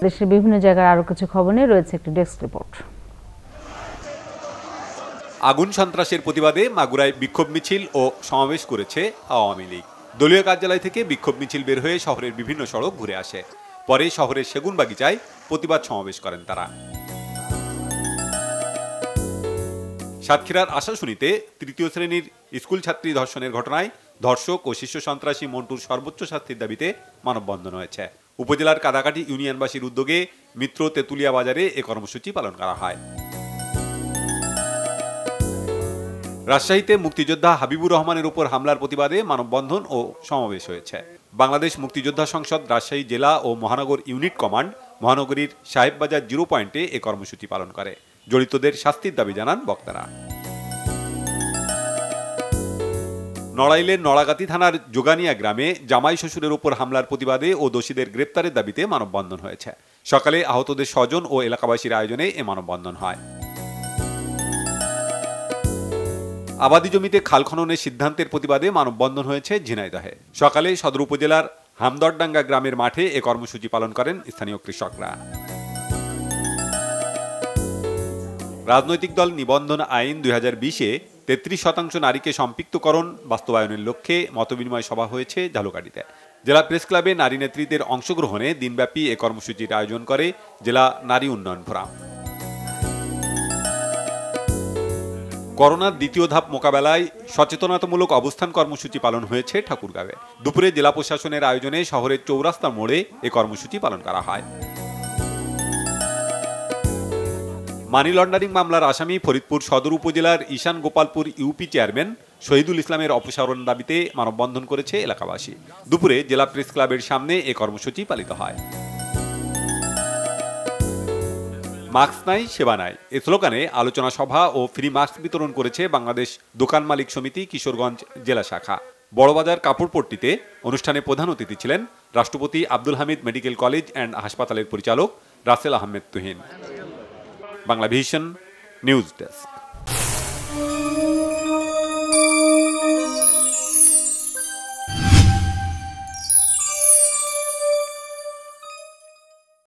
দেশের বিভিন্ন জায়গার আরো কিছু খবর নিয়ে রয়েছে একটি ডেস্ক রিপোর্ট। আগুন সন্ত্রাসের প্রতিবাদে মাগুরায় বিক্ষোভ মিছিল ও সমাবেশ করেছে আওয়ামী লীগ। দলীয় কার্যালয় থেকে বিক্ষোভ মিছিল বের হয়ে শহরের বিভিন্ন সড়ক ঘুরে আসে। পরে শহরের সেগুনবাগিচায় প্রতিবাদ সমাবেশ করেন তারা। সাতক্ষীরার আশাশুনিতে তৃতীয় শ্রেণীর স্কুল ছাত্রী ধর্ষণের ঘটনায় ধর্ষক ও শীর্ষ সন্ত্রাসী মন্টুর সর্বোচ্চ শাস্তির দাবিতে মানববন্ধন হয়েছে। উপজেলার কাদাকাটি ইউনিয়নবাসীর উদ্যোগে মিত্র তেতুলিয়া বাজারে এ কর্মসূচি পালন করা হয়। রাজশাহীতে মুক্তিযোদ্ধা হাবিবুর রহমানের উপর হামলার প্রতিবাদে মানববন্ধন ও সমাবেশ হয়েছে। বাংলাদেশ মুক্তিযোদ্ধা সংসদ রাজশাহী জেলা ও মহানগর ইউনিট কমান্ড মহানগরীর সাহেববাজার 0 পয়েন্টে এ কর্মসূচি পালন করে। জড়িতদের শাস্তির দাবি জানান বক্তারা। নড়াইলের নড়াগাতি থানার যোগানিয়া গ্রামে জামাই শ্বশুরের উপর হামলার প্রতিবাদে ও দোষীদের গ্রেপ্তারের দাবিতে মানববন্ধন হয়েছে। সকালে আহতদের স্বজন ও এলাকাবাসীর আয়োজনে এ মানববন্ধন হয়। আবাদি জমিতে খাল খননের সিদ্ধান্তের প্রতিবাদে মানববন্ধন হয়েছে ঝিনাইদহে। সকালে সদর উপজেলার হামদরডাঙ্গা গ্রামের মাঠে এ কর্মসূচি পালন করেন স্থানীয় কৃষকরা। রাজনৈতিক দল নিবন্ধন আইন 2020-এ 33% নারীকে সম্পৃক্তকরণ বাস্তবায়নের লক্ষ্যে মতবিনিময় সভা হয়েছে ঝালকাঠিতে। জেলা প্রেস ক্লাবে নারী নেত্রীদের অংশগ্রহণে দিনব্যাপী এ কর্মসূচির আয়োজন করে জেলা নারী উন্নয়ন ফোরাম। করোনার দ্বিতীয় ধাপ মোকাবেলায় সচেতনতামূলক অবস্থান কর্মসূচি পালন হয়েছে ঠাকুরগাঁওয়ে। দুপুরে জেলা প্রশাসনের আয়োজনে শহরের চৌরাস্তা মোড়ে এ কর্মসূচি পালন করা হয়। মানি লন্ডারিং মামলার আসামি ফরিদপুর সদর উপজেলার ঈশান গোপালপুর ইউপি চেয়ারম্যান শহীদুল ইসলামের অপসারণ দাবিতে মানববন্ধন করেছে এলাকাবাসী। দুপুরে জেলা প্রেস ক্লাবের সামনে এ কর্মসূচি পালিত হয়। মাস্ক নাই সেবা নাই এ স্লোগানে আলোচনা সভা ও ফ্রি মাস্ক বিতরণ করেছে বাংলাদেশ দোকান মালিক সমিতি কিশোরগঞ্জ জেলা শাখা। বড়বাজার কাপড়পট্টিতে অনুষ্ঠানে প্রধান অতিথি ছিলেন রাষ্ট্রপতি Abdul Hamid medical college and হাসপাতালের পরিচালক Russel Ahmed Tuhin. Bangla vision news desk.